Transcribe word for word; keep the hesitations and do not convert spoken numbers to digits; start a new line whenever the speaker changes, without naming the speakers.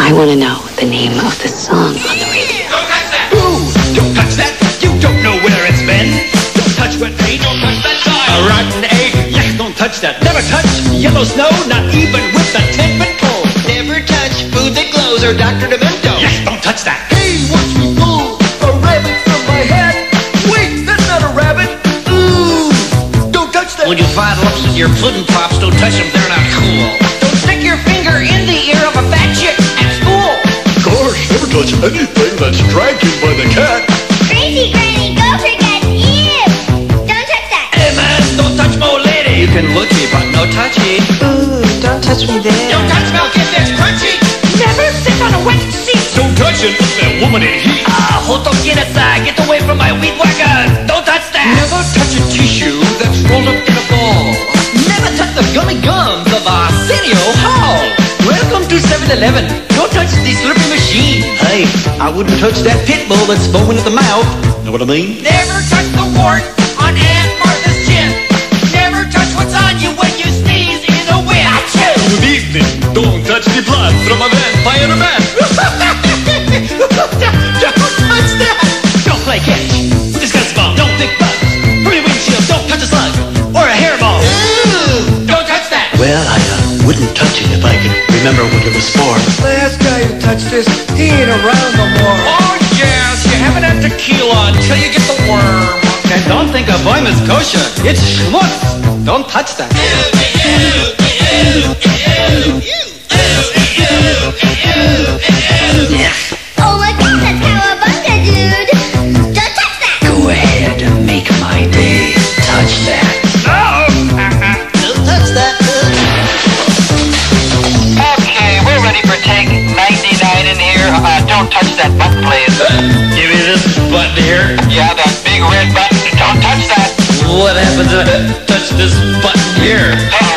I want to know the name of the song on the radio.
Don't touch that! Ooh! Don't touch that! You don't know where it's been! Don't touch wet paint! Don't touch that tile! A rotten egg! Yes, don't touch that! Never touch yellow snow, not even with a ten-foot pole! Never touch food that glows or Doctor Demento! Yes, don't touch that! Hey, watch me pull a rabbit from my hat! Wait, that's not a rabbit! Ooh! Don't touch that!
When you find lumps in your puddin' pops, don't touch them, they're not cool.
Don't stick your finger in the ear of a fat chick at school!
Gosh, never touch anything that's dragged in by the cat.
Crazy Granny, go forget! Ew! Don't touch that!
Hey man, don't touch my old lady!
You can look me, but no touchy.
Ooh, don't touch me there.
Don't touch milk if it's crunchy!
Never sit on a wet seat.
Don't touch it, look that woman in heat! Ah, hotokinasa, get away from my weed whacker! Don't touch that! Never touch a tissue that's rolled up in a ball! Never touch the gummy gums of Arsenio Hall! Welcome to seven eleven. Don't touch the slurping machine.
Hey, I wouldn't touch that pit bull that's foaming at the mouth. Know what I mean?
Never touch the wart on Aunt Martha's chin. Never touch what's on you when you sneeze in a wind. Achoo!
Good evening. Don't touch the blood from a vampire man.
Don't touch that! Don't play catch. Just got a small. Don't pick bugs. Pretty windshield. Don't touch a slug or a hairball. Ooh! Don't touch that!
Well, I uh, wouldn't touch it if I could remember what it was for.
Last guy who touched this, he ain't around no more.
Oh yes, you haven't had tequila until you get the worm.
And don't think a boim is kosher. It's schmutz. Don't touch that.
Oh my god, that's cowabunga, dude! Don't touch that!
Go ahead and make my day. Touch that.
Don't touch that.
Okay, we're ready for take ninety-nine in here. Uh, don't touch that button, please.
Give me this button here.
Yeah, that big red button. Don't touch that.
What happens if I touch this button here?
Uh-oh.